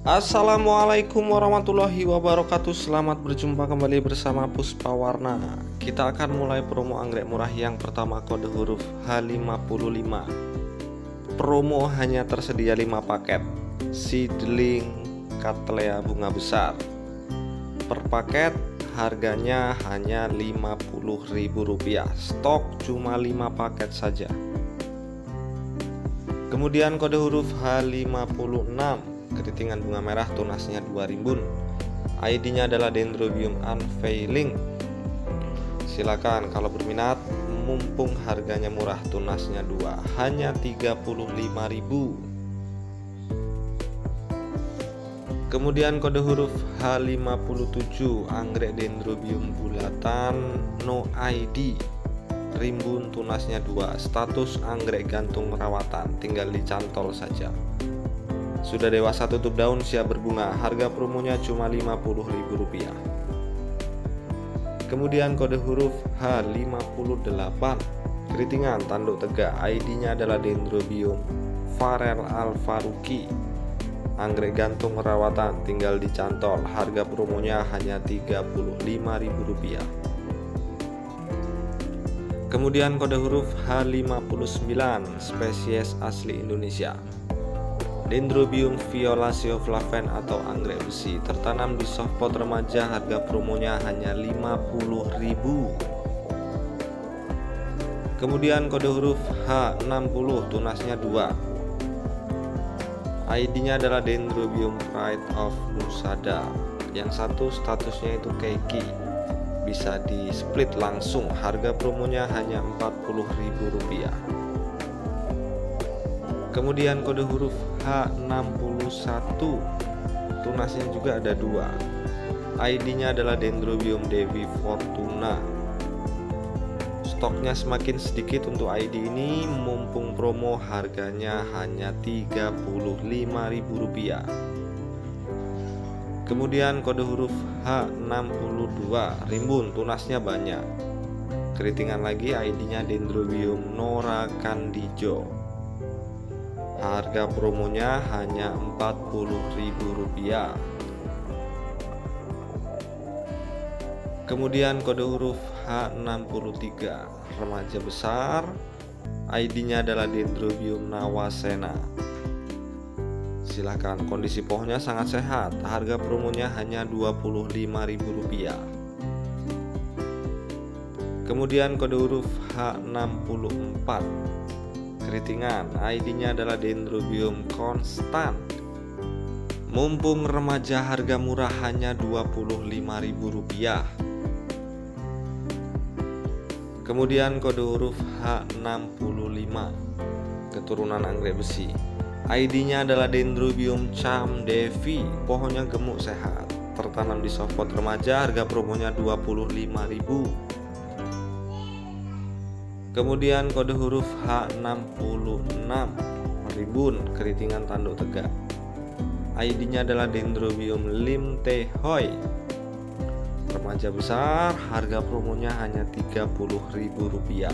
Assalamualaikum warahmatullahi wabarakatuh. Selamat berjumpa kembali bersama Puspa Warna. Kita akan mulai promo anggrek murah yang pertama, kode huruf H55. Promo hanya tersedia 5 paket seedling Cattleya bunga besar. Per paket harganya hanya Rp50.000. Stok cuma 5 paket saja. Kemudian kode huruf H56, keritingan bunga merah, tunasnya 2 rimbun. ID-nya adalah Dendrobium Unveiling. Silakan kalau berminat, mumpung harganya murah, tunasnya 2, hanya Rp35.000. Kemudian kode huruf H57, anggrek Dendrobium bulatan no ID, rimbun, tunasnya 2, status anggrek gantung perawatan, tinggal dicantol saja. Sudah dewasa, tutup daun, siap berbunga. Harga promonya cuma Rp50.000. Kemudian kode huruf H58, keritingan tanduk tegak. ID-nya adalah Dendrobium Farel Alvaruki, anggrek gantung perawatan, tinggal dicantol. Harga promonya hanya Rp35.000. Kemudian kode huruf H59, spesies asli Indonesia, Dendrobium violaceo flaven atau anggrek besi, tertanam di softpot remaja. Harga promonya hanya Rp50.000. Kemudian kode huruf H60, tunasnya 2. ID-nya adalah Dendrobium Pride of Nusada. Yang satu statusnya itu keiki, bisa di split langsung. Harga promonya hanya Rp40.000. Kemudian kode huruf H61, tunasnya juga ada 2. ID-nya adalah Dendrobium Dewi Fortuna. Stoknya semakin sedikit untuk ID ini, mumpung promo, harganya hanya Rp35.000. Kemudian kode huruf H62, rimbun, tunasnya banyak. Keritingan lagi, ID-nya Dendrobium Nora Candijo. Harga promonya hanya Rp40.000. Kemudian kode huruf H63, remaja besar. ID-nya adalah Dendrobium Nawasena. Silahkan, kondisi pohonnya sangat sehat. Harga promonya hanya Rp25.000. Kemudian kode huruf H64, keritingan. ID-nya adalah Dendrobium Constant. Mumpung remaja, harga murah hanya Rp25.000. Kemudian kode huruf H65, keturunan anggrek besi. ID-nya adalah Dendrobium Cham Devi. Pohonnya gemuk sehat, tertanam di softpot remaja. Harga promonya Rp25.000. Kemudian kode huruf H66, rimbun, keritingan tanduk tegak. ID-nya adalah Dendrobium Lim Te Hoi, remaja besar. Harga promonya hanya Rp30.000.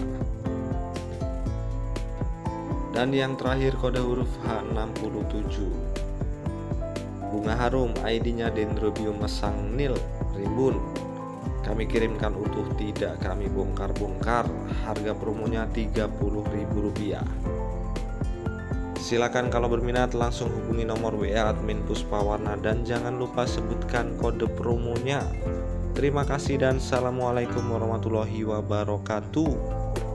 Dan yang terakhir kode huruf H67, bunga harum. ID-nya Dendrobium Mesang Nil, rimbun. Kami kirimkan utuh, tidak kami bongkar-bongkar. Harga promonya Rp30.000. Silakan kalau berminat langsung hubungi nomor WA admin Puspa Warna dan jangan lupa sebutkan kode promonya. Terima kasih dan assalamualaikum warahmatullahi wabarakatuh.